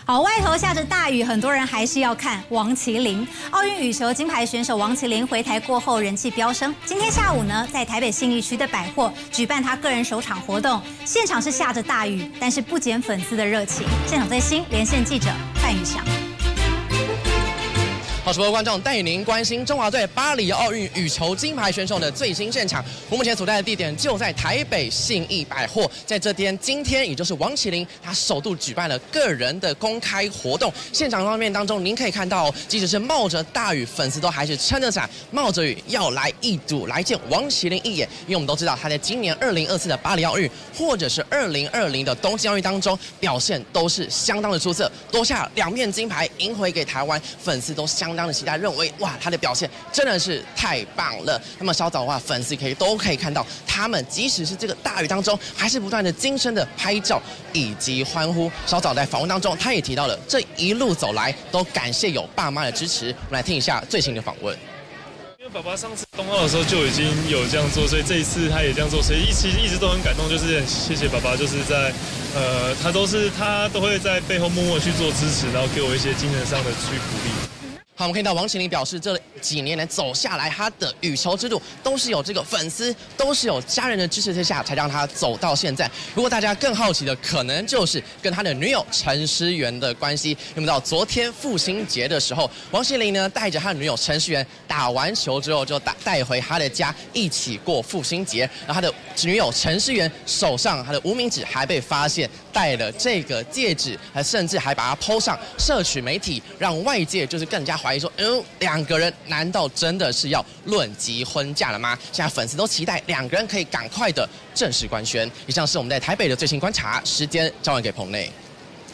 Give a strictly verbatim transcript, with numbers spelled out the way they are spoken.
好，外头下着大雨，很多人还是要看王麒麟。奥运羽球金牌选手王麒麟回台过后人气飙升。今天下午呢，在台北信义区的百货举办他个人首场活动，现场是下着大雨，但是不减粉丝的热情。现场最新连线记者范宇翔。 好，所有观众带您关心中华队巴黎奥运羽球金牌选手的最新现场。我目前所在的地点就在台北信义百货，在这边今天也就是王麒麟他首度举办了个人的公开活动。现场画面当中，您可以看到，即使是冒着大雨，粉丝都还是撑着伞，冒着雨要来一睹来见王麒麟一眼。因为我们都知道他在今年二零二四的巴黎奥运，或者是二零二零的东京奥运当中表现都是相当的出色，夺下两面金牌，赢回给台湾，粉丝都相当 相当的期待，认为哇，他的表现真的是太棒了。那么稍早的话，粉丝可以都可以看到，他们即使是这个大雨当中，还是不断的精神的拍照以及欢呼。稍早在访问当中，他也提到了这一路走来都感谢有爸妈的支持。我们来听一下最新的访问。 因为爸爸上次冬奥的时候就已经有这样做，所以这一次他也这样做，所以其实一直都很感动，就是很谢谢爸爸，就是在呃，他都是他都会在背后默默去做支持，然后给我一些精神上的去鼓励。 好，我们看到王麒麟表示，这几年来走下来，他的羽球之路都是有这个粉丝，都是有家人的支持之下，才让他走到现在。如果大家更好奇的，可能就是跟他的女友陈诗媛的关系。因为到昨天父亲节的时候，王麒麟呢带着他的女友陈诗媛打完球之后，就带带回他的家一起过父亲节。然后他的女友陈诗媛手上他的无名指还被发现戴了这个戒指，还甚至还把它 po 上社群媒体，让外界就是更加 怀疑说，嗯，两个人难道真的是要论及婚嫁了吗？现在粉丝都期待两个人可以赶快的正式官宣。以上是我们在台北的最新观察，时间交还给棚内。